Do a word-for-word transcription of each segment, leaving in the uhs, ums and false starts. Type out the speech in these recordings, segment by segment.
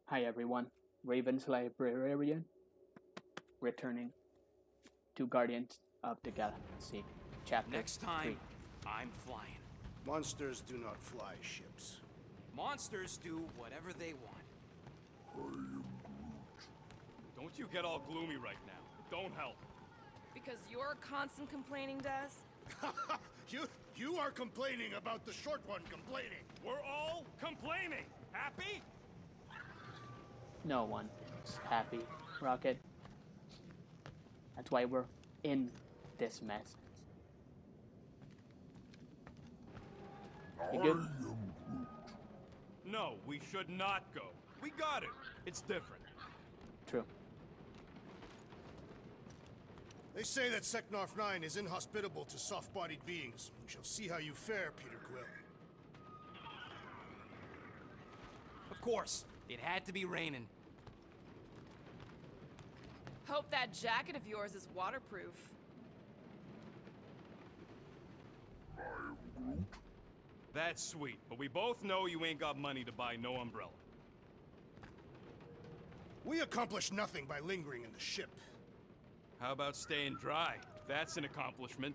Hi everyone, Raven's Librarian, returning to Guardians of the Galaxy, chapter Next time, three. I'm flying. Monsters do not fly ships. Monsters do whatever they want. I am Groot. Don't you get all gloomy right now. It don't help. Because you're constant complaining, Des? you, you are complaining about the short one complaining. We're all complaining. Happy? No one is happy, Rocket. That's why we're in this mess. You I good? am Groot. No, we should not go. We got it. It's different. True. They say that Seknarf nine is inhospitable to soft-bodied beings. We shall see how you fare, Peter Quill. Of course, it had to be raining. Hope that jacket of yours is waterproof. I am Groot. That's sweet, but we both know you ain't got money to buy no umbrella. We accomplish nothing by lingering in the ship. How about staying dry? That's an accomplishment.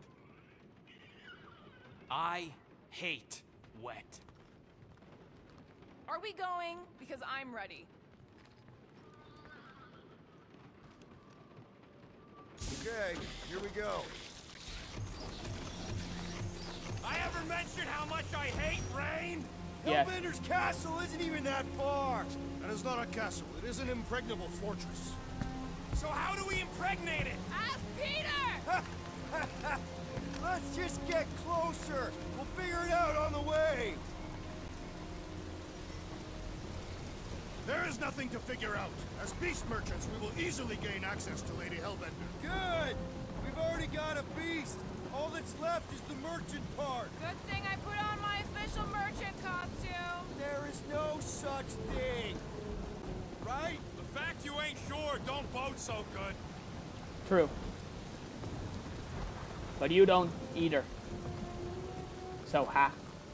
I hate wet. Are we going? Because I'm ready. Okay, here we go. I ever mentioned how much I hate rain? Yes. Hellbender's castle isn't even that far. That is not a castle. It is an impregnable fortress. So how do we impregnate it? Ask Peter! Let's just get closer. We'll figure it out on the way. There is nothing to figure out. As beast merchants, we will easily gain access to Lady Hellbender. Good! We've already got a beast. All that's left is the merchant part. Good thing I put on my official merchant costume. There is no such thing. Right? The fact you ain't sure don't bode so good. True. But you don't either. So ha.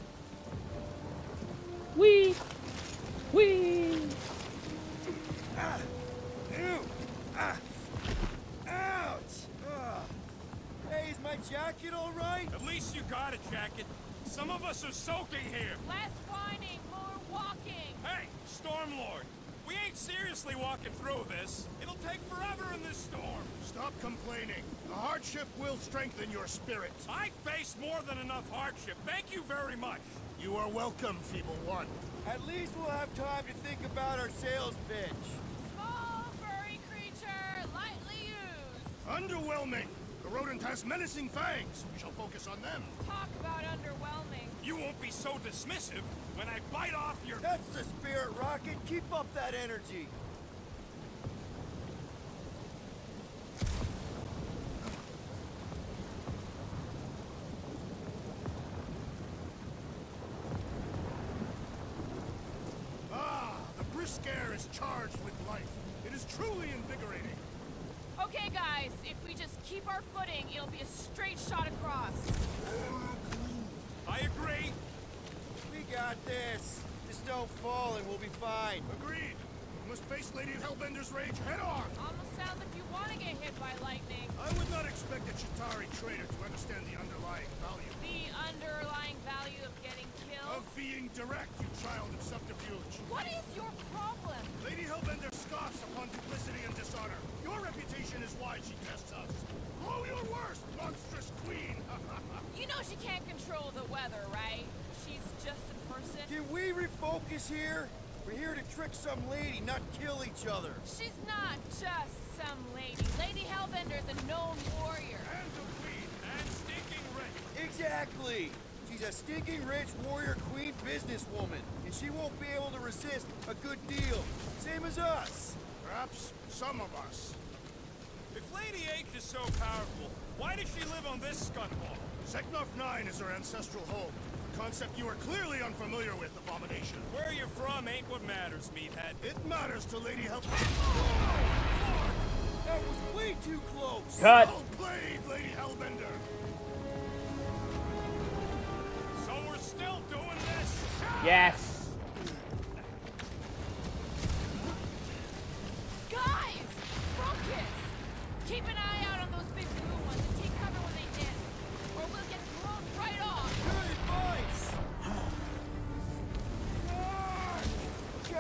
Wee! Wee! Ah! Ew! Ah! Ouch! Ah. Hey, is my jacket all right? At least you got a jacket. Some of us are soaking here. Less whining, more walking. Hey, Stormlord. We ain't seriously walking through this. It'll take forever in this storm. Stop complaining. The hardship will strengthen your spirit. I faced more than enough hardship. Thank you very much. You are welcome, Feeble One. At least we'll have time to think about our sales pitch. Small, furry creature, lightly used. Underwhelming. The rodent has menacing fangs. We shall focus on them. Talk about underwhelming. You won't be so dismissive when I bite off your... That's the spirit, Rocket. Keep up that energy. Ah, the brisk air is charged with life. It is truly invigorating. Okay, guys, if we just keep our footing, it'll be a straight shot across. I agree. We got this. Just don't fall and we'll be fine. Agreed. We must face Lady Hellbender's rage head on. Almost sounds like you want to get hit by lightning. I would not expect a Chitauri trader to understand the underlying value. The underlying value of getting killed. Of being direct, you child of subterfuge. What is your problem? Lady Hellbender scoffs upon duplicity and dishonor. Your reputation is why she tests us. Blow your worst, monstrous queen! You know she can't control the weather, right? She's just a person. Can we refocus here? We're here to trick some lady, not kill each other. She's not just some lady. Lady Hellbender's a known warrior. And a queen. And stinking rich. Exactly! She's a stinking rich warrior queen businesswoman, and she won't be able to resist a good deal. Same as us. Perhaps some of us. If Lady H is so powerful, why does she live on this scutball? Seknarf nine is her ancestral home. A concept you are clearly unfamiliar with, Abomination. Where you're from ain't what matters, meathead. It matters to Lady Hellbender. That was way too close. Cut. Well played, Lady Hellbender. So we're still doing this? Yes.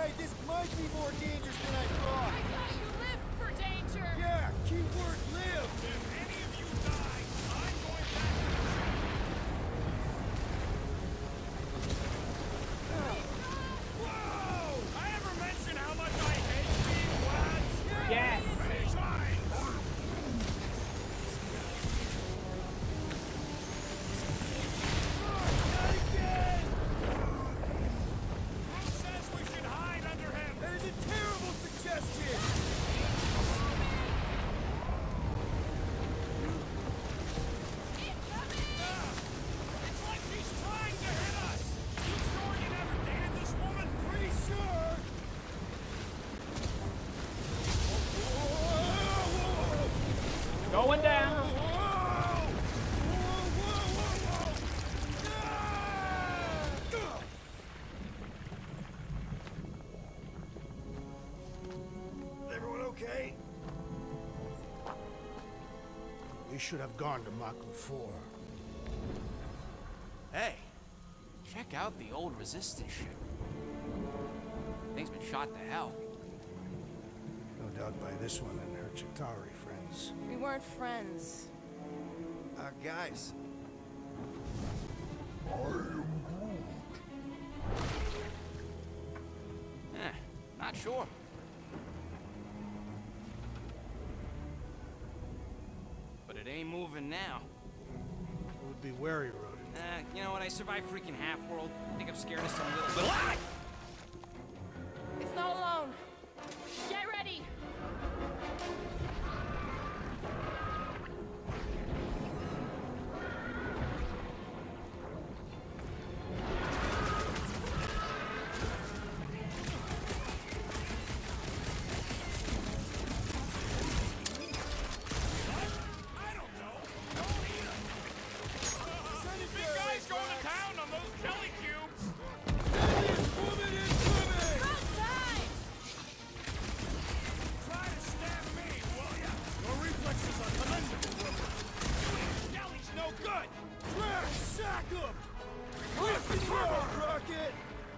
Hey, this might be more dangerous than I thought. I thought you lived for danger. Yeah, keyword live. If any of you die, I'm going back to the Whoa! I ever mention how much I hate being watched? Yes. Many times! Not again. Who says we should hide under him? That is a terrible suggestion. It's like he's trying to hit us! You sure you never dated this woman? Pretty sure. Whoa, Going down. whoa, whoa, whoa, whoa, whoa. Ah! Everyone okay? We should have gone to Mach four. Hey, check out the old resistance ship. Thing's been shot to hell. No doubt by this one and her Chitauri friends. We weren't friends. Uh, guys. I am Groot. Eh, not sure. But it ain't moving now. I would be wary, Rodent. Uh, you know what? I survived freaking Half-World. I think I'm scared of some little... little... Ah! It's not alone. Get ready. I don't know. Don't eat him. Big guy's going to town on those jelly cubes. Woman incoming! Run time. Try to stab me, will ya? Your reflexes are commendable, Wilbur. Jelly's no good. Crash, sack him! Lift him up, Rocket!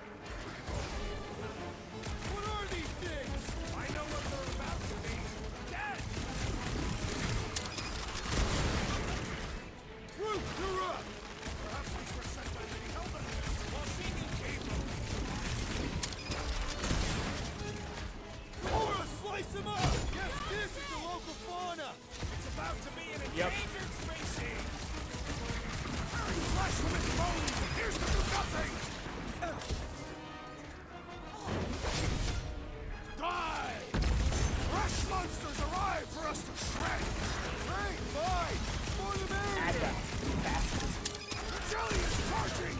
What are these things? I know what they're about to be. Dead. Groot, you're up! Perhaps these were sent by Lady Hellbender. Well, she can keep them. Or slice him up! Yes, this is the local fauna! It's about to be an Yep. endangered species. Tearing flesh from its bones appears to do nothing. Die! Fresh monsters arrive for us to shred. Great, fine! For the Add man! it up. Bastard. The jelly is charging.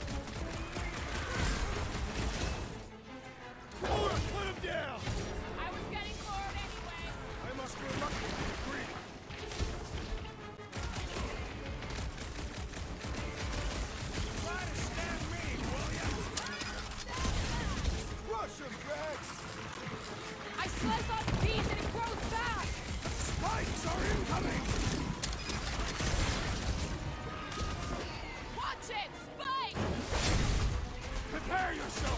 Or put him down! I was getting bored anyway. I must reluctantly agree. Try to stab me, will ya? Rush him, Rex! I slice off bees and it grows back. Spikes are incoming. Watch it, spikes. Prepare yourself.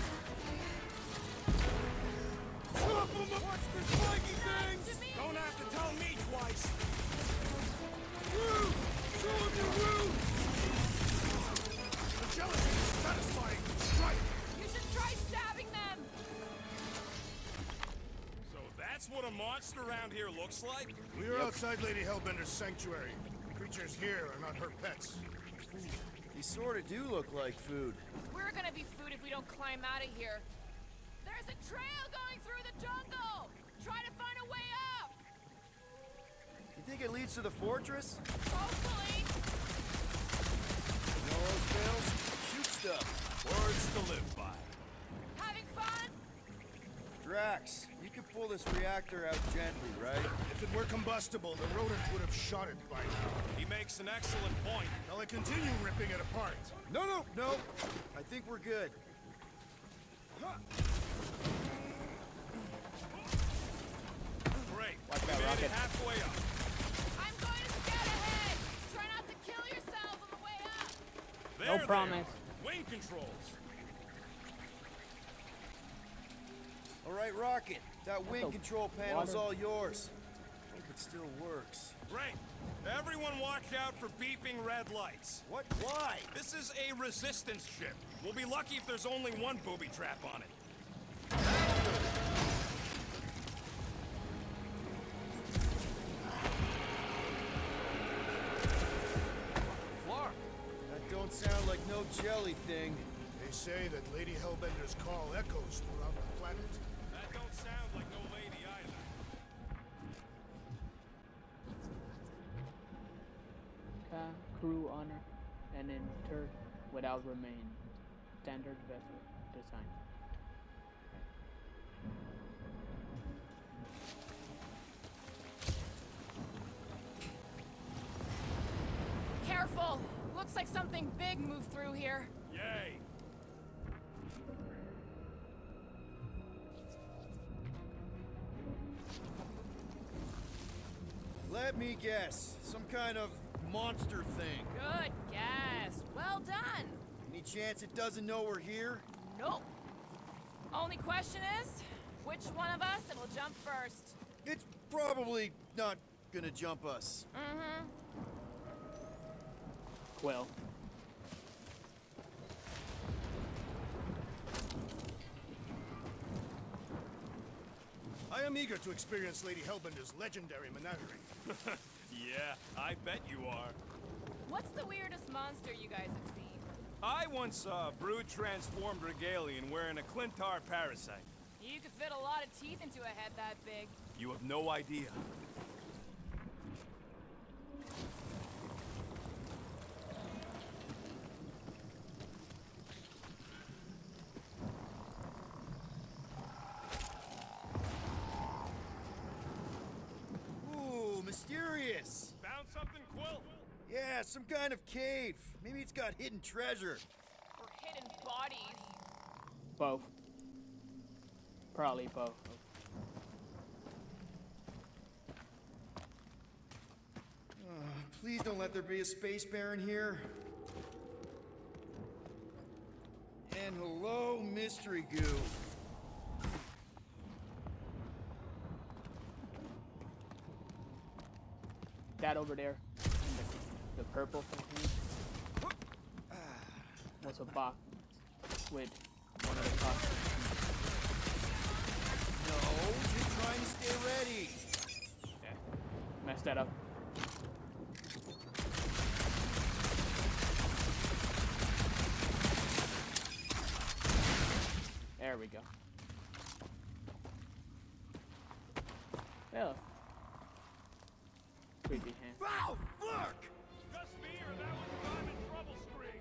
Chop him up! What's the spiky things? To me. Don't have to tell me twice. Root! Show him your root! The gelatin is satisfying. Strike. You should try stabbing them. So that's what a monster around here looks like? We are outside Lady Hellbender's sanctuary. Creatures here are not her pets. They sort of do look like food. We're gonna be food if we don't climb out of here. There's a trail going through the jungle. Try to find a way up. You think it leads to the fortress? Hopefully. You know those tales? Shoot stuff. Words to live by. Having fun? Drax, you can pull this reactor out gently, right? If it were combustible, the rodent would have shot it by now. He makes an excellent point. Shall I continue ripping it apart? No, no, no. I think we're good. Great. Watch We that made rocket. it halfway up. I'm going to scout ahead. Try not to kill yourselves on the way up. There No they promise. are. Wing controls. right, Rocket. That wind the control panel's water? all yours. Hope it still works. Great. Everyone watch out for beeping red lights. What? Why? This is a resistance ship. We'll be lucky if there's only one booby trap on it. Floor. That don't sound like no jelly thing. They say that Lady Hellbender's call echoes throughout the planet. That don't sound like no lady either. Ka, crew honor, and entered without remain. Standard vessel design. Careful! Looks like something big moved through here. Yay. Let me guess. Some kind of monster thing. Good guess. Well done. Any chance it doesn't know we're here? Nope. Only question is, which one of us will jump first? It's probably not gonna jump us. Mm-hmm. Well, I am eager to experience Lady Hellbender's legendary menagerie. Yeah, I bet you are. What's the weirdest monster you guys have seen? I once saw a brood transformed regalian wearing a Clintar parasite. You could fit a lot of teeth into a head that big. You have no idea. Ooh, mysterious. Found something, Quill? Yeah, some kind of cave. Maybe it's got hidden treasure. Or hidden bodies. both. Probably both. Uh, please don't let there be a space baron here. And hello, mystery goo. That over there, in the, the purple thing, was a box with one of the boxes. No, you're trying to stay ready. Yeah, messed that up. There we go. Well, creepy hand. Wow, look! Just me or that was I'm in trouble screen.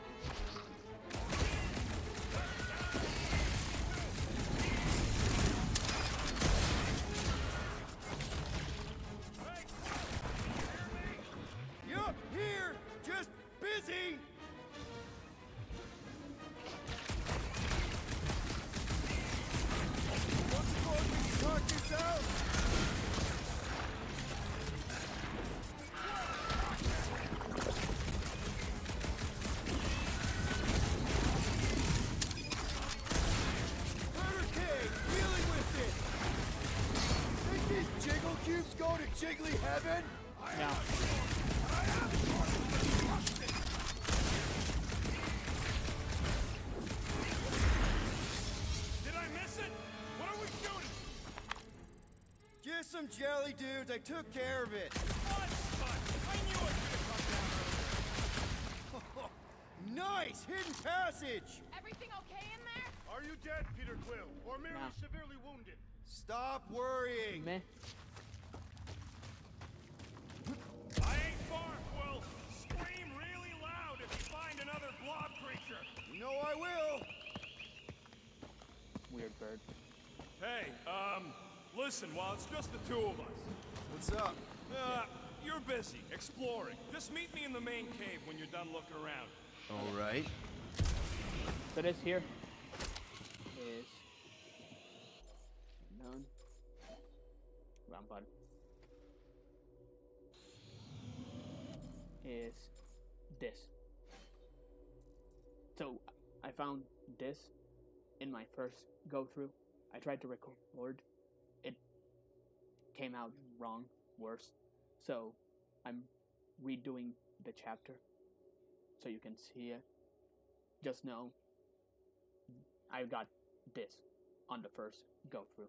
Hey, you hear me? Yup, here, just busy. Don't suppose we can talk this out? Murder King, dealing with it. Think these jiggle cubes go to jiggly heaven? Now, Did I miss it? What are we shooting? Just some jelly dudes. I took care of it. What? I knew it should have come down. Nice hidden passage. Everything okay in there? Are you dead, Peter Quill, or merely No. severely wounded? Stop worrying. meh. I ain't far, Quill. Scream really loud if you find another blob creature. You know I will. Weird bird. Hey, um, listen, while it's just the two of us. What's up? Uh, you're busy, exploring. Just meet me in the main cave when you're done looking around. All right. So this here is none. Wrong button. Is this. So I found this in my first go through I tried to record. It came out wrong, worse. So I'm redoing the chapter so you can see it. Just know I got this on the first go through.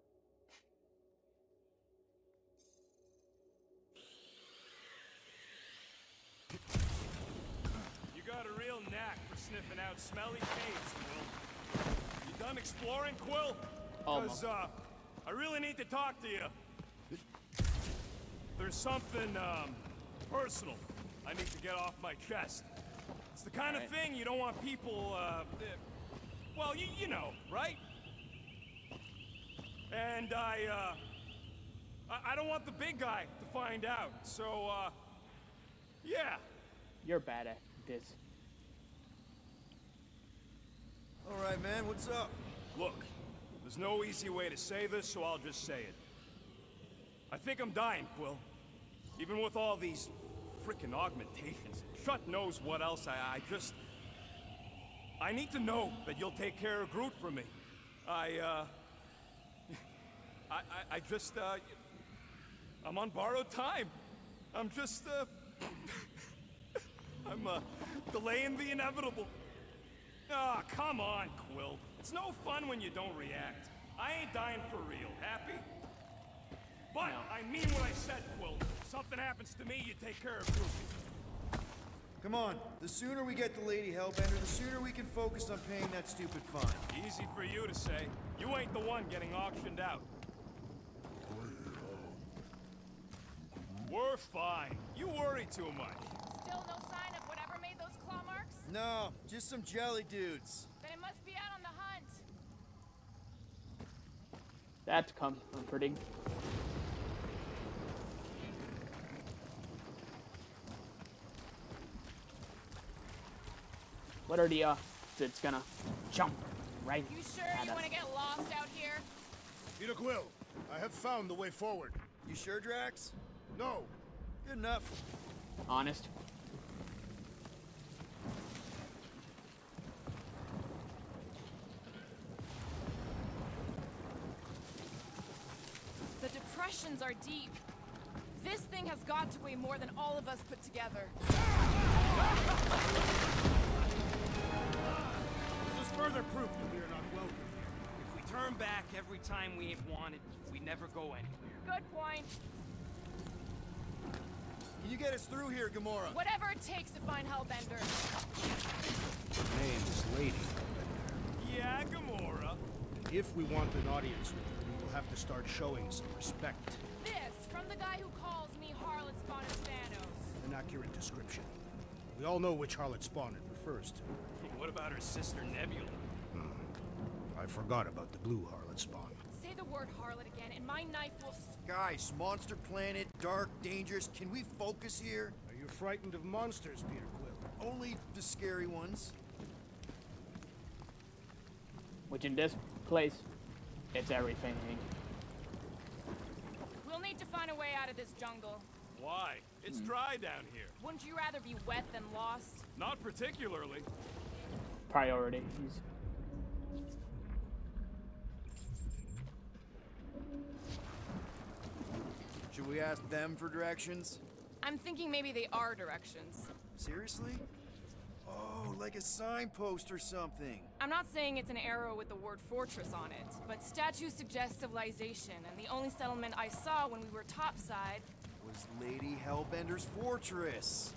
You got a real knack for sniffing out smelly caves, Quill. You done exploring, Quill? Because, uh, I really need to talk to you. There's something, um, personal I need to get off my chest. It's the kind right. of thing you don't want people, uh, well, you, you know, right? And I, uh, I, I don't want the big guy to find out, so, uh, yeah. You're bad at this. All right, man, what's up? Look, there's no easy way to say this, so I'll just say it. I think I'm dying, Quill. Even with all these frickin' augmentations. Shut knows what else, I, I just... I need to know that you'll take care of Groot for me. I, uh... I, I, I just, uh... I'm on borrowed time. I'm just, uh... I'm, uh, delaying the inevitable. Ah, oh, come on, Quill. It's no fun when you don't react. I ain't dying for real. Happy? But no. I mean what I said, Quill. If something happens to me, you take care of Groot. Come on, the sooner we get to Lady Hellbender, the sooner we can focus on paying that stupid fine. Easy for you to say. You ain't the one getting auctioned out. We're fine. You worry too much. Still no sign of whatever made those claw marks? No, just some jelly dudes. Then it must be out on the hunt. That's comforting. What are the odds it's gonna jump right You sure at you us? want to get lost out here? Peter Quill, I have found the way forward. You sure, Drax? No. Good enough. Honest? The depressions are deep. This thing has got to weigh more than all of us put together. This is further proof that we are not welcome here. If we turn back every time we ain't wanted, we never go anywhere. Good point. Can you get us through here, Gamora? Whatever it takes to find Hellbender. Her name is Lady Hellbender. Yeah, Gamora. And if we want an audience with her, we will have to start showing some respect. This, from the guy who calls me Harlot Spotted Thanos. An accurate description. We all know which harlot spawn it refers to. What about her sister Nebula? Hmm. I forgot about the blue harlot spawn. Say the word harlot again, and my knife will... Guys, Monster Planet, dark, dangerous. Can we focus here? Are you frightened of monsters, Peter Quill? Only the scary ones. Which in this place, it's everything. We'll need to find a way out of this jungle. Why? It's dry down here. Wouldn't you rather be wet than lost? Not particularly. Priorities. Should we ask them for directions? I'm thinking maybe they are directions. Seriously? Oh, like a signpost or something. I'm not saying it's an arrow with the word fortress on it, but statues suggest civilization, and the only settlement I saw when we were topside Was Lady Hellbender's fortress.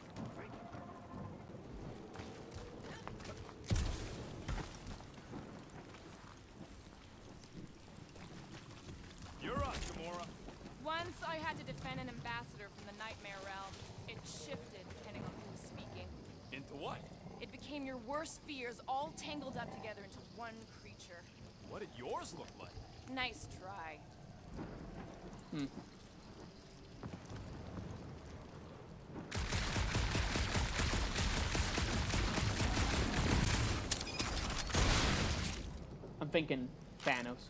You're up, Gamora. Once I had to defend an ambassador from the Nightmare Realm. It shifted depending on who was speaking. Into what? It became your worst fears all tangled up together into one creature. What did yours look like? Nice try. Hmm. I'm thinking Thanos.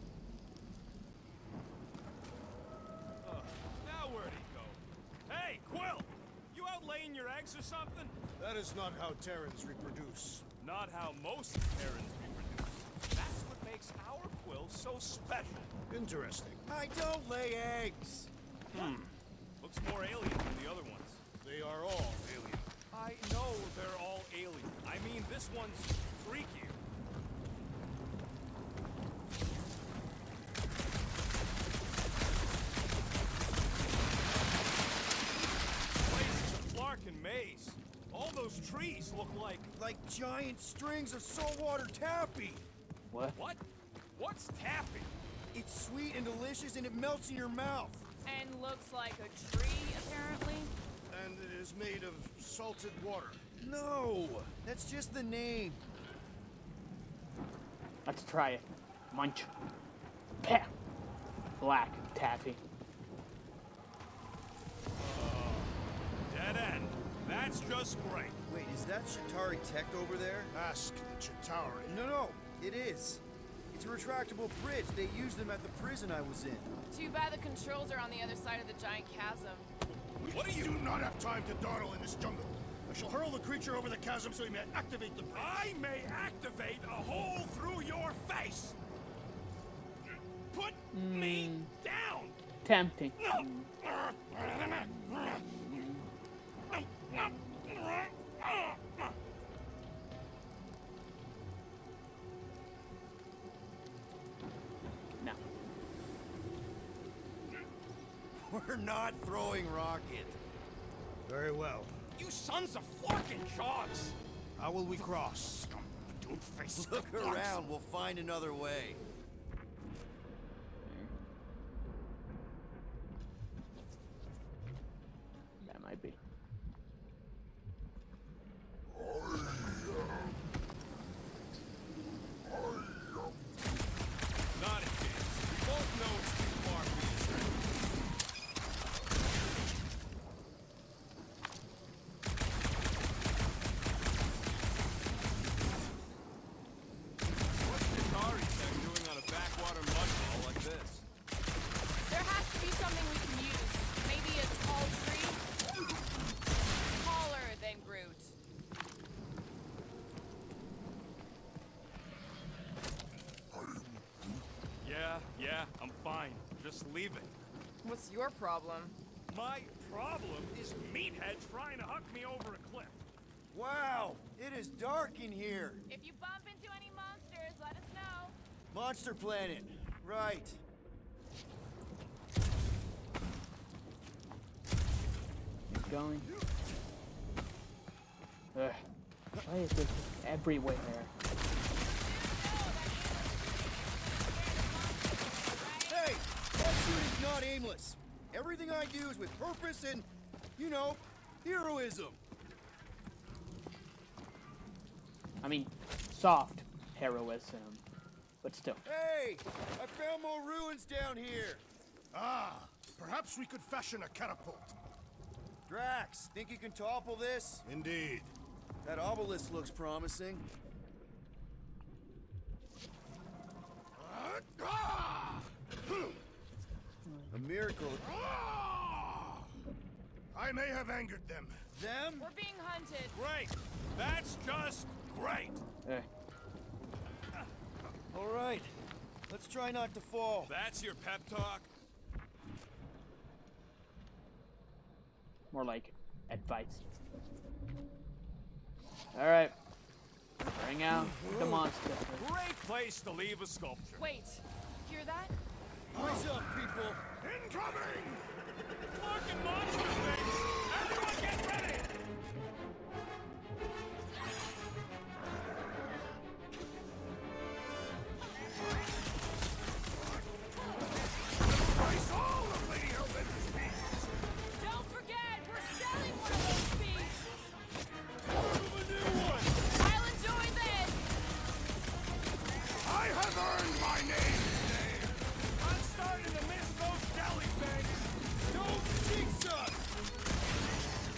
Uh, now where'd he go? Hey, Quill! You out laying your eggs or something? That is not how Terrans reproduce. Not how most Terrans reproduce. That's what makes our Quill so special. Interesting. I don't lay eggs. Hmm. Looks more alien than the other ones. They are all alien. I know they're all alien. I mean, this one's freakier. Place is a Flarkin maze. All those trees look like... Like giant strings of saltwater taffy. What? What? What's taffy? It's sweet and delicious and it melts in your mouth. And looks like a tree, apparently. And it is made of salted water. No, that's just the name. Let's try it. Munch. Pah. Black taffy. Dead end. That's just great. Wait, is that Shatari tech over there? Ask the Chitauri. No, no, it is. It's a retractable bridge. They used them at the prison I was in. Too bad the controls are on the other side of the giant chasm. What are you... do not have time to dawdle in this jungle. I shall hurl the creature over the chasm so he may activate the bridge. I may activate a hole through your face. Put me down. Tempting. No. We're not throwing rocket. Very well. You sons of Flarkin shots. How will we cross? Look around, we'll find another way. That might be. Not a chance. We both know it's too far for you, sir. What's Chitauri tech doing on a backwater mudfall like this? There has to be something we can use. Maybe a tall tree? Taller than Groot. Yeah, yeah, I'm fine. Just leave it. What's your problem? My problem is Meathead trying to huck me over a cliff. Wow, it is dark in here. If you bump into any monsters, let us know. Monster Planet, right. Keep going. Ugh. Why is this everywhere? Hey, that shooting's not aimless. Everything I do is with purpose and, you know, heroism. I mean, soft heroism, but still. Hey, I found more ruins down here. Ah, perhaps we could fashion a catapult. Drax, think you can topple this? Indeed. That obelisk looks promising. A miracle. I may have angered them. Them? We're being hunted. Great. That's just great. Eh. All right, let's try not to fall. That's your pep talk? More like advice. Alright. Bring out the monster. Great place to leave a sculpture. Wait, hear that? Rise up, people. Incoming! Fucking monster things! Everyone get ready! Race all of Lady Hellbender's beasts! Don't forget, we're selling one of those beasts. Prove a new one! I'll enjoy this. I have earned my name today! I'm starting to miss those jelly things! Don't jinx us!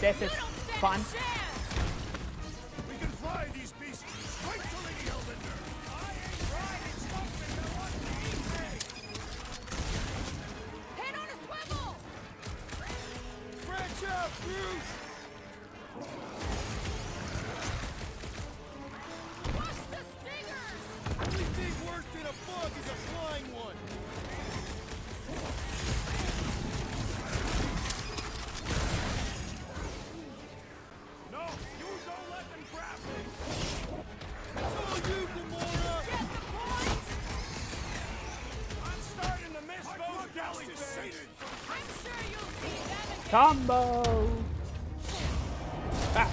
this is fun. We can fly these beasts straight to Lady Hellbender. I ain't riding something that wants to eat me! Head on a swivel! Branch out, Bruce! Watch the stingers! Only thing worse than a bug is a flying one. No, you don't let them grab me! It's all you, Gamora! Get the point! I'm starting to miss those deli things! I'm sure you'll see them again. Combo. Ah.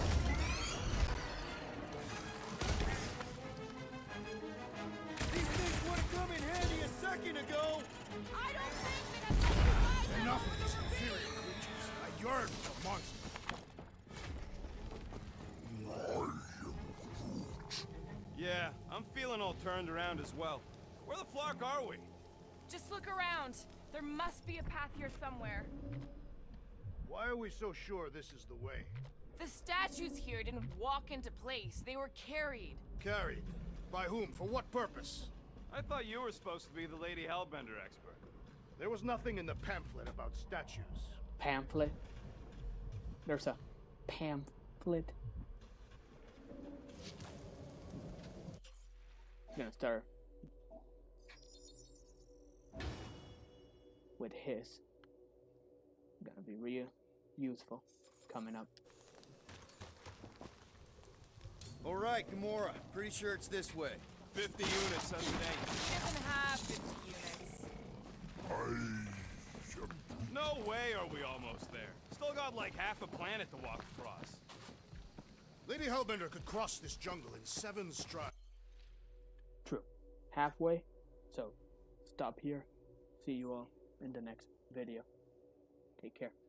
These things would have come in handy a second ago! I don't think that I'm going to ride them Enough over of these the inferior creatures. I yearn for monsters. Yeah, I'm feeling all turned around as well. Where the flark are we? Just look around. There must be a path here somewhere. Why are we so sure this is the way? The statues here didn't walk into place. They were carried. Carried. By whom? For what purpose? I thought you were supposed to be the Lady Hellbender expert. There was nothing in the pamphlet about statues. Pamphlet. There's a pamphlet. He's gonna start with his. Gonna be real useful coming up. All right, Gamora. Pretty sure it's this way. fifty units on the day. He doesn't have fifty units. I shall No way are we almost there. Still got like half a planet to walk across. Lady Hellbender could cross this jungle in seven strides. True. Halfway. So stop here. See you all in the next video. Take care.